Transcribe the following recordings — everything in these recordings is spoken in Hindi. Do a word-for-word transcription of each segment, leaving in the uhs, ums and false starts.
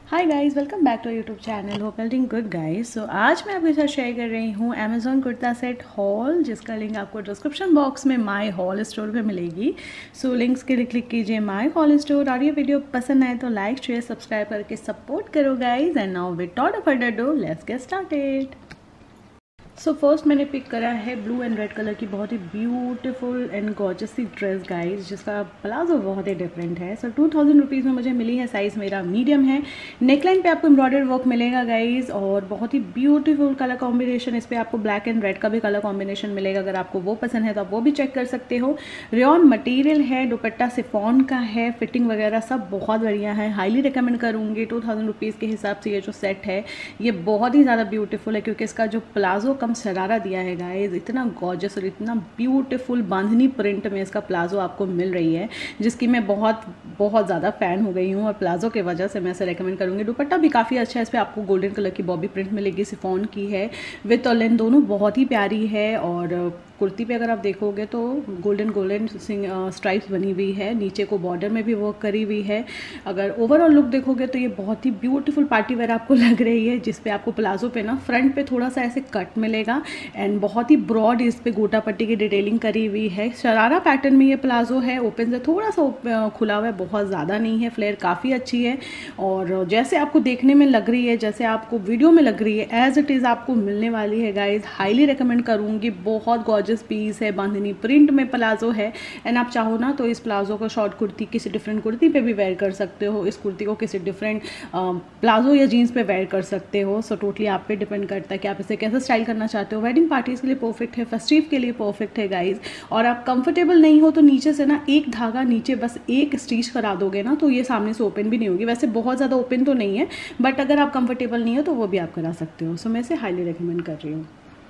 Hi guys, welcome back to YouTube channel. Hope everything good guys. So आज मैं आपके साथ शेयर कर रही हूँ अमेजोन कुर्ता सेट हॉल, जिसका लिंक आपको डिस्क्रिप्शन बॉक्स में माय हॉल स्टोर पे मिलेगी। सो so, लिंक्स के लिए क्लिक कीजिए माय हॉल स्टोर। और ये वीडियो पसंद आए तो लाइक शेयर सब्सक्राइब करके सपोर्ट करो guys. And now without further do let's get started. So so, first मैंने पिक करा है ब्लू एंड रेड कलर की बहुत ही ब्यूटीफुल एंड गॉर्जियस सी ड्रेस गाइज, जिसका प्लाजो बहुत ही डिफरेंट है। सो टू थाउजेंड रुपीज़ में मुझे मिली है। साइज़ मेरा मीडियम है। नेकलाइन पे आपको एम्ब्रॉयडर्ड वर्क मिलेगा गाइज, और बहुत ही ब्यूटीफुल कलर कॉम्बिनेशन। इस पर आपको ब्लैक एंड रेड का भी कलर कॉम्बिनेशन मिलेगा। अगर आपको वो पसंद है तो आप वो भी चेक कर सकते हो। रेयॉन मटेरियल है, दुपट्टा सिफॉन का है, फिटिंग वगैरह सब बहुत बढ़िया है। हाईली रिकमेंड करूँगी। टू थाउजेंड रुपीज़ के हिसाब से ये जो सेट है ये बहुत ही ज़्यादा ब्यूटीफुल है, क्योंकि इसका जो प्लाजो शरारा दिया है गाइस, इतना गॉर्जियस और इतना ब्यूटीफुल बांधनी प्रिंट में इसका प्लाजो आपको मिल रही है, जिसकी मैं बहुत बहुत ज़्यादा फ़ैन हो गई हूँ। और प्लाजो के वजह से मैं इसे रेकमेंड करूँगी। दुपट्टा भी काफ़ी अच्छा है। इस पर आपको गोल्डन कलर की बॉबी प्रिंट मिलेगी, सिफॉन की है, विथ और लेंथ दोनों बहुत ही प्यारी है। और कुर्ती पे अगर आप देखोगे तो गोल्डन गोल्डन स्ट्राइप्स बनी हुई है, नीचे को बॉर्डर में भी वर्क करी हुई है। अगर ओवरऑल लुक देखोगे तो ये बहुत ही ब्यूटीफुल पार्टी वेयर आपको लग रही है, जिस पे आपको प्लाजो पे ना फ्रंट पे थोड़ा सा ऐसे कट मिलेगा एंड बहुत ही ब्रॉड इस पे गोटा पट्टी की डिटेलिंग करी हुई है। शरारा पैटर्न में ये प्लाजो है, ओपन से थोड़ा सा खुला हुआ है, बहुत ज़्यादा नहीं है। फ्लेयर काफ़ी अच्छी है और जैसे आपको देखने में लग रही है, जैसे आपको वीडियो में लग रही है, एज इट इज़ आपको मिलने वाली है गाइज। हाईली रिकमेंड करूँगी। बहुत गॉर्जियस पीस है, बांधनी प्रिंट में प्लाजो है। एंड आप चाहो ना तो इस प्लाजो को शॉर्ट कुर्ती किसी डिफरेंट कुर्ती पे भी वेयर कर सकते हो। इस कुर्ती को किसी डिफरेंट प्लाजो या जीन्स पे वेयर कर सकते हो। सो टोटली आप पे डिपेंड करता है कि आप इसे कैसे स्टाइल करना चाहते हो। वेडिंग पार्टीज के लिए परफेक्ट है, फेस्टिव के लिए परफेक्ट है गाइज। और आप कंफर्टेबल नहीं हो तो नीचे से ना एक धागा नीचे बस एक स्टिच करा दोगे ना, तो ये सामने से ओपन भी नहीं होगी। वैसे बहुत ज़्यादा ओपन तो नहीं है, बट अगर आप कंफर्टेबल नहीं हो तो वो भी आप करा सकते हो। सो मैं इसे हाईली रिकमेंड कर रही हूँ।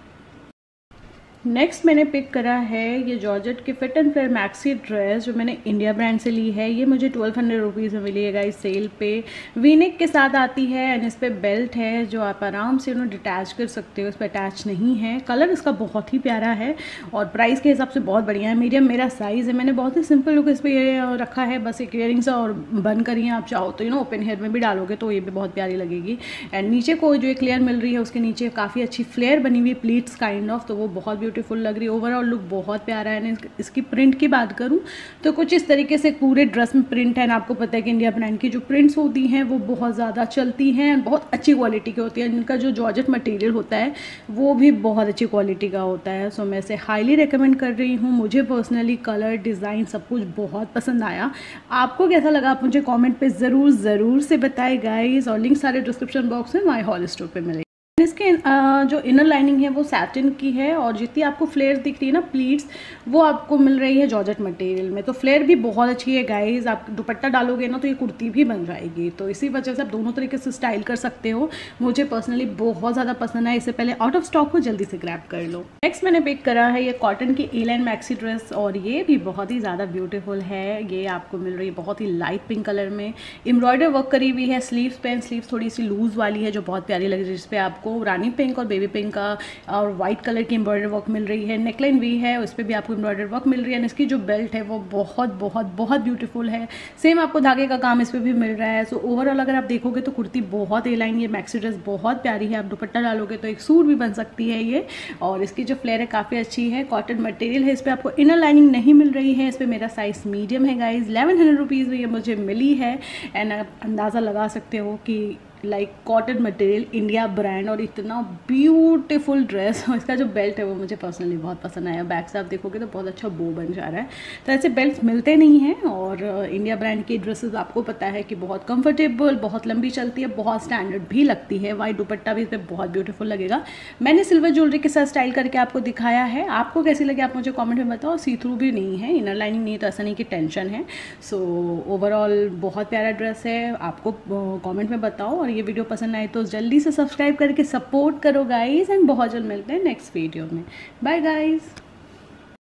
नेक्स्ट मैंने पिक करा है ये जॉर्जेट की fit and fair maxi dress, जो मैंने इंडिया ब्रांड से ली है। ये मुझे ट्वेल्व हंड्रेड रुपीज़ में मिली है गाइस, सेल पे। वीनेक के साथ आती है एंड इस पर बेल्ट है, जो आप आराम से उन्हें डिटैच कर सकते हो। इस पर अटैच नहीं है। कलर इसका बहुत ही प्यारा है और प्राइस के हिसाब से बहुत बढ़िया है। मीडियम मेरा साइज़ है। मैंने बहुत ही सिंपल लुक इस पर रखा है, बस एक इयरिंग्स और बन करिए। आप चाहो तो यू नो ओपन हेयर में भी डालोगे तो ये भी बहुत प्यारी लगेगी। एंड नीचे को जो एक लेयर मिल रही है उसके नीचे काफ़ी अच्छी फ्लेयर बनी हुई, प्लीट्स काइंड ऑफ, तो वो बहुत ब्यूटीफुल लग रही है। ओवरऑल लुक बहुत प्यारा है। इसकी प्रिंट की बात करूं तो कुछ इस तरीके से पूरे ड्रेस में प्रिंट है। आपको पता है कि इंडिया ब्रांड की जो प्रिंट्स होती हैं वो बहुत ज़्यादा चलती हैं, बहुत अच्छी क्वालिटी की होती है। इनका जो जॉर्जेट मटेरियल होता है वो भी बहुत अच्छी क्वालिटी का होता है। सो मैं इसे हाईली रिकमेंड कर रही हूँ। मुझे पर्सनली कलर, डिज़ाइन सब कुछ बहुत पसंद आया। आपको कैसा लगा आप मुझे कॉमेंट पर ज़रूर ज़रूर से बताए गाइज। और लिंक सारे डिस्क्रिप्शन बॉक्स में माय हॉल स्टोर पर मिलेगा। इसके जो इनर लाइनिंग है वो सैटिन की है, और जितनी आपको फ्लेयर दिख रही है ना, प्लीट्स, वो आपको मिल रही है जॉर्जेट मटेरियल में। तो फ्लेयर भी बहुत अच्छी है गाइज। आप दुपट्टा डालोगे ना तो ये कुर्ती भी बन जाएगी, तो इसी वजह से आप दोनों तरीके से स्टाइल कर सकते हो। मुझे पर्सनली बहुत ज़्यादा पसंद है। इससे पहले आउट ऑफ स्टॉक हो, जल्दी से ग्रैब कर लो। नेक्स्ट मैंने पिक करा है ये कॉटन की ए लाइन मैक्सी ड्रेस, और ये भी बहुत ही ज़्यादा ब्यूटीफुल है। ये आपको मिल रही है बहुत ही लाइट पिंक कलर में, एम्ब्रॉयडर वर्क करी हुई है। स्लीव्स पे स्लीव्स थोड़ी सी लूज वाली है, जो बहुत प्यारी लग रही है, जिसपे आपको रानी पिंक और बेबी पिंक का और वाइट कलर की एम्ब्रॉयडर वर्क मिल रही है। नेकलाइन भी है, उस पर भी आपको एम्ब्रॉयडर वर्क मिल रही है। इसकी जो बेल्ट है वो बहुत बहुत बहुत ब्यूटीफुल है। सेम आपको धागे का काम इस पर भी मिल रहा है। सो ओवरऑल अगर आप देखोगे तो कुर्ती बहुत ए लाइन, ये मैक्सी ड्रेस बहुत प्यारी है। आप दुपट्टा डालोगे तो एक सूट भी बन सकती है ये। और इसकी जो फ्लेयर है काफ़ी अच्छी है। कॉटन मटेरियल है। इस पर आपको इनर लाइनिंग नहीं मिल रही है। इस पर मेरा साइज मीडियम है गाइज। इलेवन हंड्रेड रुपीज़ में ये मुझे मिली है। एंड आप अंदाज़ा लगा सकते हो कि like cotton material, India brand, और इतना ब्यूटीफुल ड्रेस। और इसका जो बेल्ट है वो मुझे पर्सनली बहुत पसंद आया। बैक से आप देखोगे तो बहुत अच्छा बो बन जा रहा है। तो ऐसे बेल्ट मिलते नहीं हैं, और इंडिया ब्रांड की ड्रेसेस आपको पता है कि बहुत कंफर्टेबल, बहुत लंबी चलती है, बहुत स्टैंडर्ड भी लगती है। वाइट दुपट्टा भी इस पर बहुत ब्यूटीफुल लगेगा। मैंने सिल्वर ज्वेलरी के साथ स्टाइल करके आपको दिखाया है। आपको कैसी लगी आप मुझे कॉमेंट में बताओ। सी थ्रू भी नहीं है, इनर लाइनिंग नहीं है, तो ऐसा नहीं कि टेंशन है। सो ओवरऑल बहुत प्यारा ड्रेस है। आपको कॉमेंट में बताओ। ये वीडियो पसंद आए तो जल्दी से सब्सक्राइब करके सपोर्ट करो गाइस। एंड बहुत जल्द मिलते हैं नेक्स्ट वीडियो में। Bye guys.